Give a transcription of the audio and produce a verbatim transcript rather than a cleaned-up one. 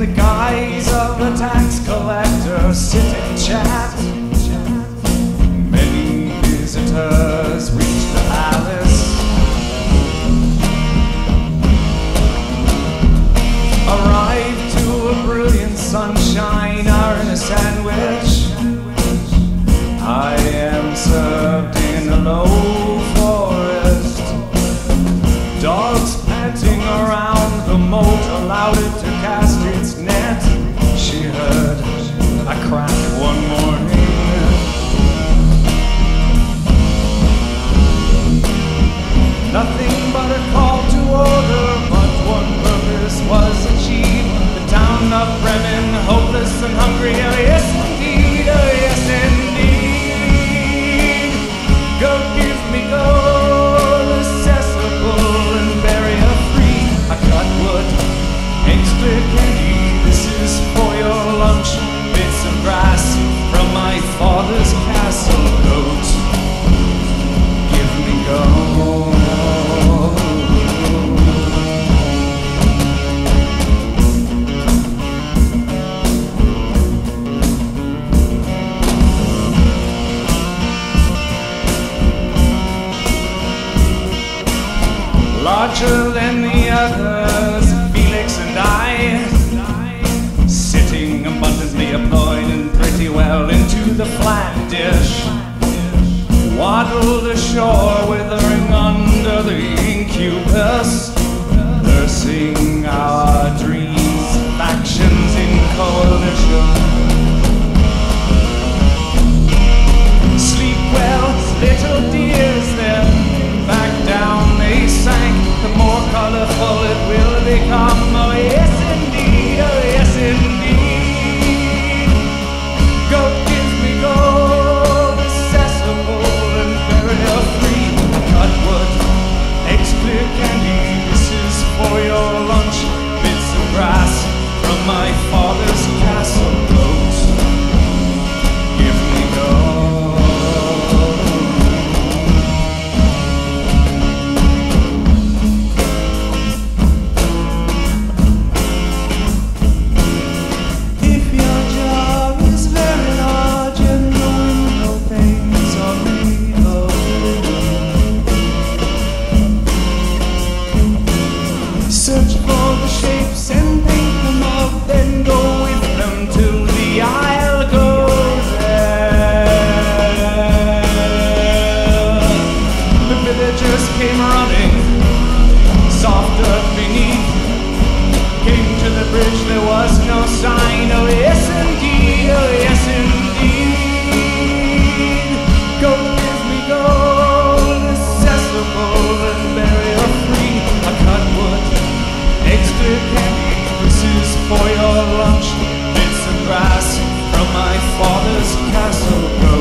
the guise of a tax collector, sit and chat. Many visitors reach the palace, arrive to a brilliant sunshine, are in a sandwich. I am served in a low forest, dogs panting around the moat allowed it to cast its net. She heard a crack one morning, nothing but a call to order, but one purpose was achieved. The town of Bremen, hopeless and hungry, oh yes indeed, oh yes indeed. Go give me gold, accessible and barrier free. I cut wood, eggs, clear candy, this is for your lunch. Bits of grass from my father's castle coat. Give me gold. Larger than the others, Felix and I, sitting abundantly employed and pretty well into the flat dish, waddled ashore, withering under the incubus, nursing our dreams, factions in coalition. Sleep well, little dears, then back down they sank. The more colorful it will become. Oh yes indeed, oh yes indeed. Go give me gold, accessible and barrier free. Cut wood, eggs, clear candy, this is for your lunch. Bits of grass from my father's castle coat. Give me gold. Search for the shapes and paint them up, then go with them till the Isle goes there. The villagers came running, soft earth beneath, came to the bridge, there was no sign. Oh yes indeed, oh yes indeed. Go give me gold, accessible and barrier free. I cut wood, eggs, clear candy, this is for your lunch. Bits of grass from my father's castle.